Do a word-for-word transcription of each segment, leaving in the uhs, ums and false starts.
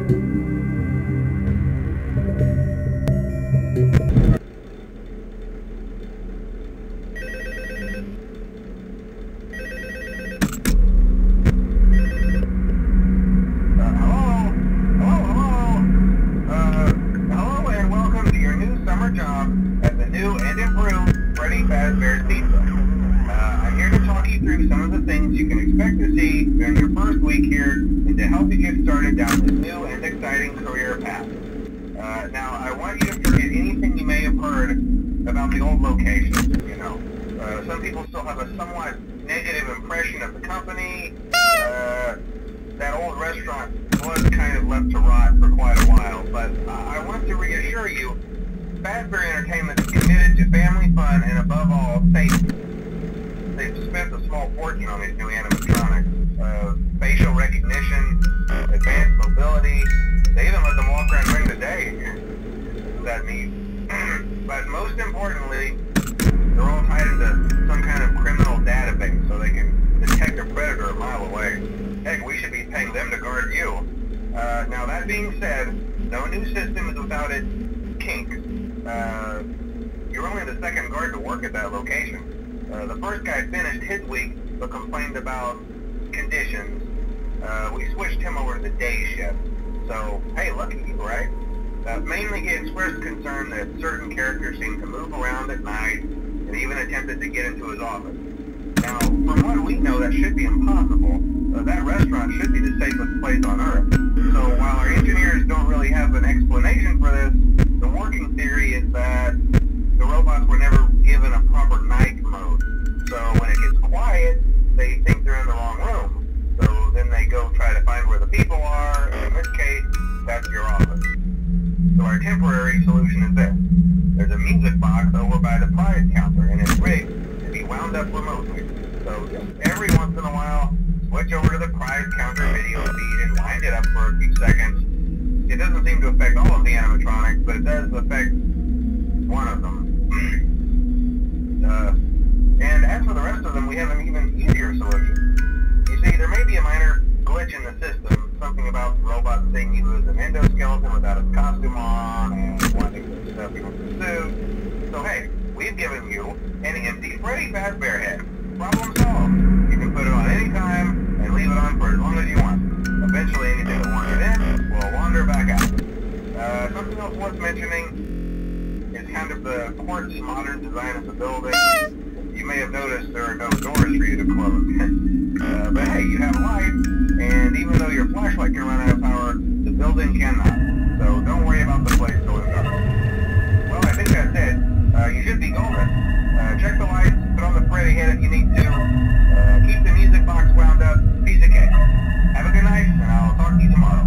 Started down this new and exciting career path. Uh, now, I want you to forget anything you may have heard about the old locations, you know. Uh, some people still have a somewhat negative impression of the company. Uh, that old restaurant was kind of left to rot for quite a while, but I, I want to reassure you, Fazbear Entertainment is committed to family fun and, above all, safety. They've spent a small fortune on these new animatronics. Uh, facial recognition, advanced mobility. They even let them walk around during the day. Isn't that neat? But most importantly, they're all tied into some kind of criminal database so they can detect a predator a mile away. Heck, we should be paying them to guard you. Uh, now that being said, no new system is without its kinks. Uh, you're only the second guard to work at that location. Uh, the first guy finished his week but complained about conditions. Uh, we switched him over to the day shift. So, hey, lucky you, right? Uh, mainly he expressed concern that certain characters seem to move around at night and even attempted to get into his office. Now, from what we know, that should be impossible. Uh, that restaurant should be the safest place on Earth. So while our engineers don't really have an explanation for this, the working theory is that the robots were never given a proper night mode. So when it gets quiet, they think they're in the wrong room. So then they go try to find where the people are, and in this case, that's your office. So our temporary solution is this. There's a music box over by the prize counter, and it's rigged to be wound up remotely. So just every once in a while, switch over to the prize counter video feed and wind it up for a few seconds. It doesn't seem to affect all of the animatronics, but it does affect one of them. uh, and as for the rest of them, we have an even easier solution. You see, there may be a minor glitch in the system, something about the robot saying he was an endoskeleton without his costume on, and wanting to stuff him with the suit. So hey, we've given you an empty Freddy Fazbear head. Problem solved. You can put it on any time and leave it on for as long as you want. Eventually anything that wandered in will wander back out. Uh, something else worth mentioning is kind of the quartz modern design of the building. You may have noticed there are no doors for you to close. uh, but hey, you have light, and even though your flashlight can run out of power, the building cannot. So don't worry about the place going dark. Well, I think that's it. Uh, you should be golden. Uh, check the lights, put on the Freddy head if you need to. Uh, keep the music box wound up. Piece of cake. Have a good night, and I'll talk to you tomorrow.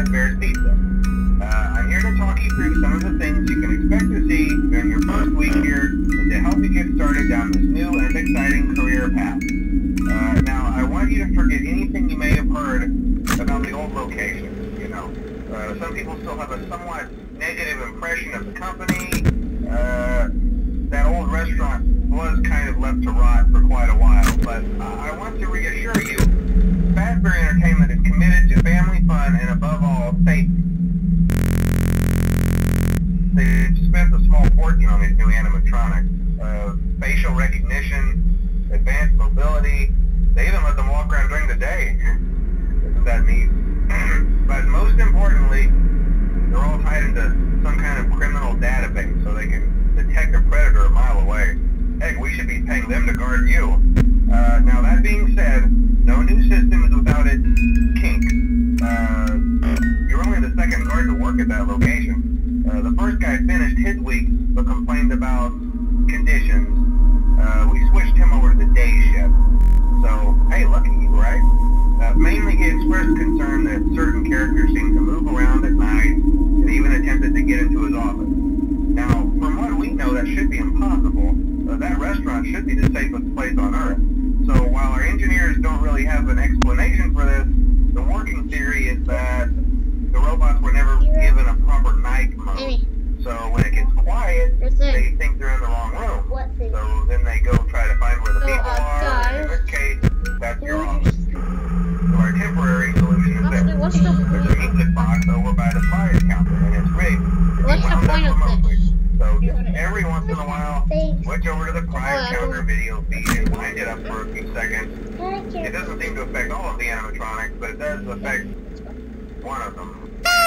Fazbear's Pizza. Uh, I'm here to talk you through some of the things you can expect to see during your first week here and to help you get started down this new and exciting career path. Uh, now, I want you to forget anything you may have heard about the old locations, you know. Uh, some people still have a somewhat negative impression of the company. Uh, that old restaurant was kind of left to rot for quite a while, but uh, I want to reassure you, Fazbear Entertainment is committed to family fun and above all, safety. They've spent a small fortune on these new animatronics. Uh, facial recognition, advanced mobility, they even let them walk around during the day. Isn't that neat? But most importantly, they're all tied into some kind of criminal database so they can detect a predator a mile away. Heck, we should be paying them to guard you. Uh, now that being said, no new system is without its kinks. Uh, you're only the second guard to work at that location. Uh, the first guy finished his week but complained about conditions. Uh, we switched him over to the day shift. So, hey, lucky you, right? Uh, mainly he expressed concern that certain characters seemed to move around at night and even attempted to get into his office. Now, from what we know, that should be impossible. Uh, that restaurant should be the safest place on Earth. So while our engineers don't really have an explanation for this, the working theory is that the robots were never given a proper night mode. Amy. So when it gets quiet, they think they're in the wrong room. So then they go try to find where the so, people uh, are, guys, and in this case, that's your office. So our temporary solution is this. What's the There's an exit box over by the prize counter, and it's rigged. What's the point of this? So just every once in a while, switch over to the prize counter video feed and wind it up for a few seconds. It doesn't seem to affect all of the animatronics, but it does affect one of them.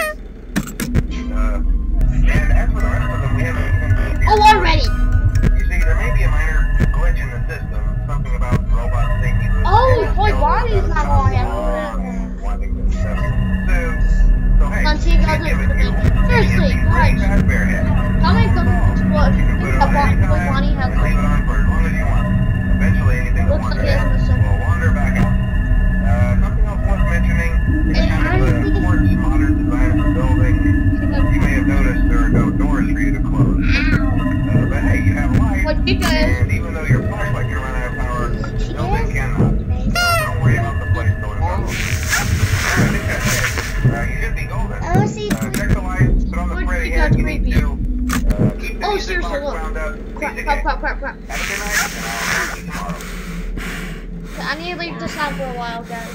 Uh, and as for the rest of them, we haven't even... Oh, already! You see, there may be a minor glitch in the system, something about robot safety. Oh, Toy Bonnie's not going in. Wanting to step soon. So hey, Let's see if I'll do it. Seriously, guys. Tell me what Toy Bonnie has. Leave it on for as long as you want. Eventually, anything that wants to end will wander back out. Uh, something else worth mentioning is kind of the important modern design of the building. You may have noticed there are no doors for you to close. Uh, but hey, you have light, and even though your flashlight can run out of power, the building cannot. So don't worry about the place going down. I think that's it. Uh, you should be golden. Uh, check the lights, put on the Freddy hat you need to. Uh, keep the Oh, music seriously, box look. wound up. Crap, Please crap, again. crap, crap, crap. Have a good night, and I'll see you tomorrow. I need to leave this out for a while, guys.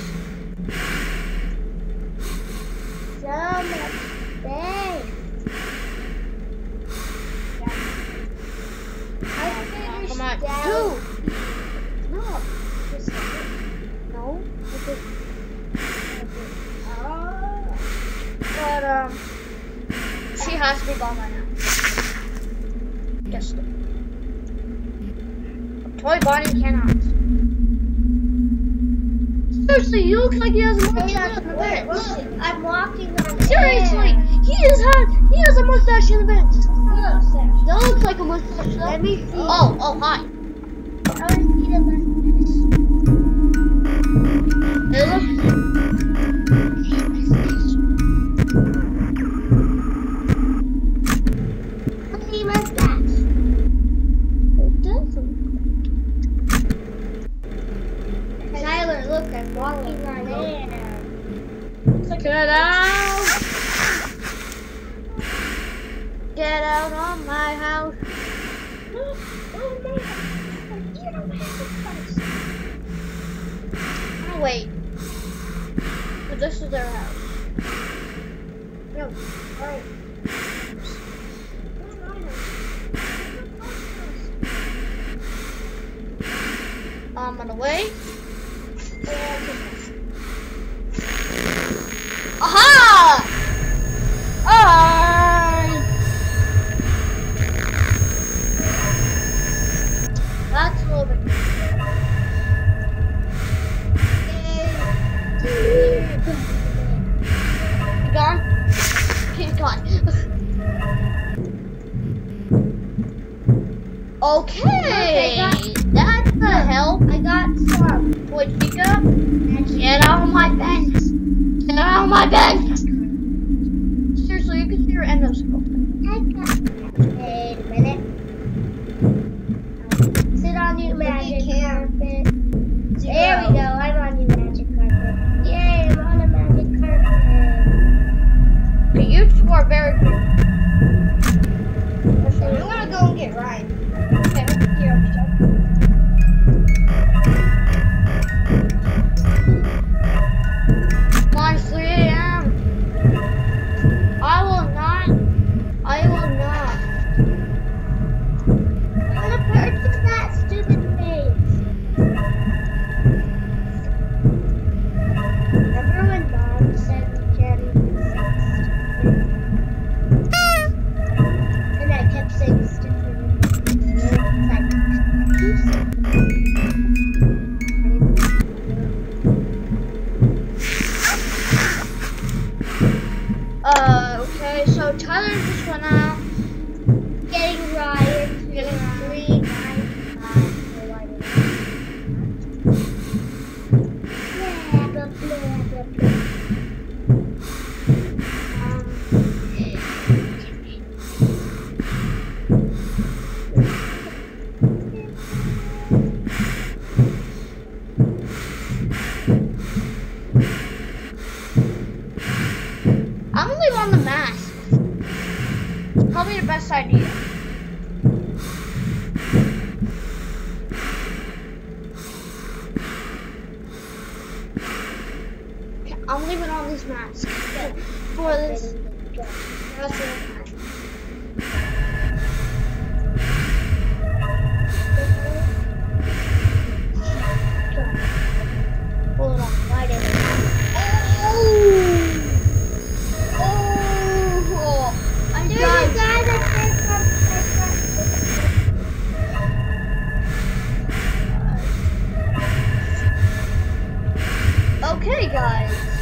So much space. I finished Come on. down. Two! No. Just No? I did. Oh. But, um... she has to be gone right now. Guess so. Toy Bonnie cannot. Seriously, he looks like he has a mustache in the bench. Look, I'm walking on Seriously, air. he is had he has a mustache in the bench. Look, That looks like a mustache. let me see. Oh, oh, hi. I want to see the It looks. see mustache. It doesn't. Tyler, look, I'm walking on air. Get out! Get out of my house. Oh my God. You don't have to touch. Oh, wait. But this is their house. No, alright. I'm on the way. Aha! Alright! That's a little bit. You gone? He's gone. Okay, that's the help. I got some. Boy, Chica, get out of my bench. Get out of my bench. Wait a minute. Sit on your magic carpet. There we go. I'm on your magic carpet. Yay! I'm on a magic carpet. Okay, you two are very good. I'm gonna go and get Ryan. Okay, here, I'll Come on, it's three A M I will not. I will not. I'm gonna purchase that stupid face. Remember when Mom said we can't even say stupid? And I kept saying stupid. It's like, you said Uh, okay, so Tyler just went out. getting Ryan to Getting Ryan. three nine five for what it is. Blah, blah, blah, blah, blah. Um, I'm gonna leave on the mask. It's probably the best idea. Okay, I'm leaving on this mask for this. Rest of the time. hold on, why did it? Oh, I'm There's a done. guy that thinks I'm Okay, guys.